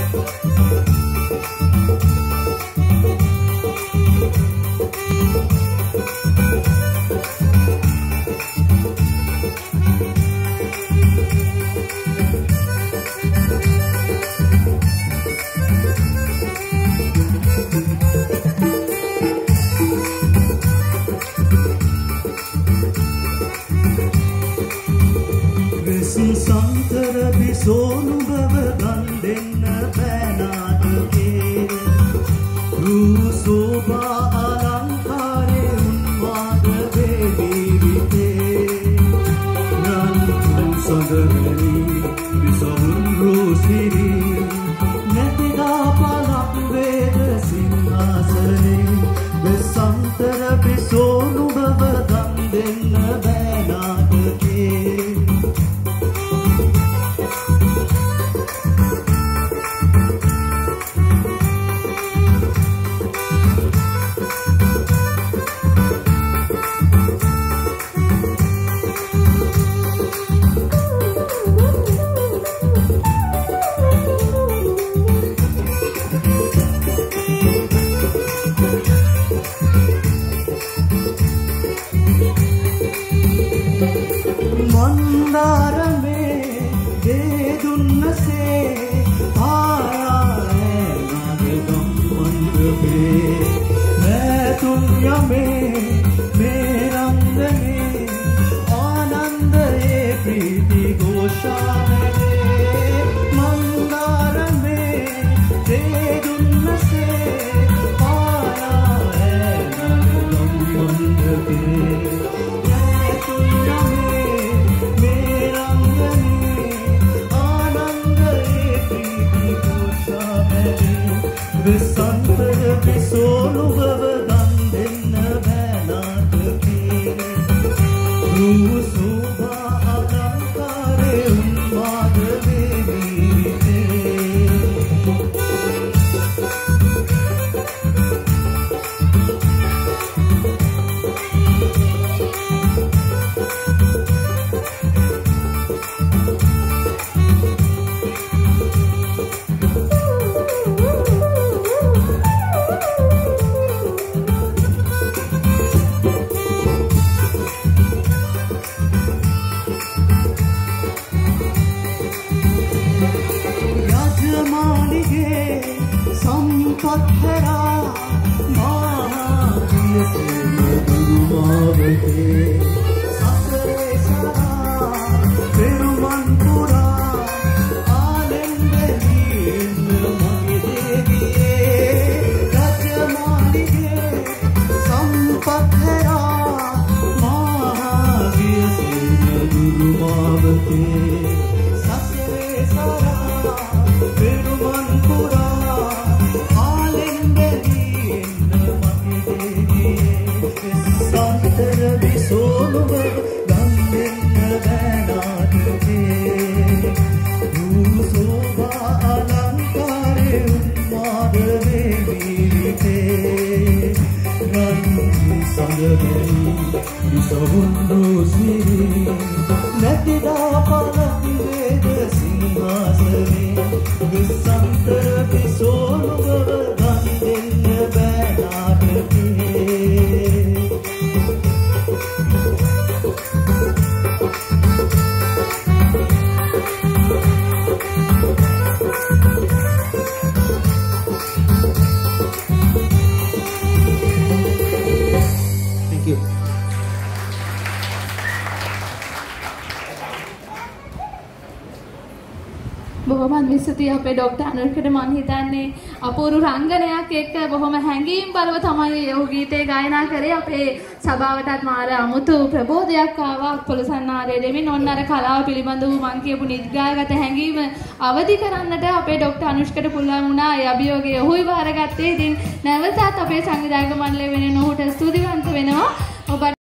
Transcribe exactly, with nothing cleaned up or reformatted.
අපේ ડોક્ટર අනුර්කට මම හිතන්නේ අපූර්ව රංගනයක් එක්ක බොහොම හැඟීම් බලව තමයි ඔහු ගීතේ ගායනා කරේ. අපේ සභාවටත් මාර අමුතු ප්‍රබෝධයක් ආවා. පොළසන්නාරය දෙමින් ඔන්න අර කලාව පිළිබඳව මම කියපු නිග්‍රහගත හැඟීම අවදි කරන්නට අපේ ડોક્ટર අනුෂ්කට පුළුවන් වුණා. ඒ අභියෝගය ඔහුයි බාරගත්තේ. ඉතින් නැවතත් අපේ සංවිධායක මණ්ඩලය වෙනුවෙන් ඔහුට ස්තුතිවන්ත වෙනවා. ඔබ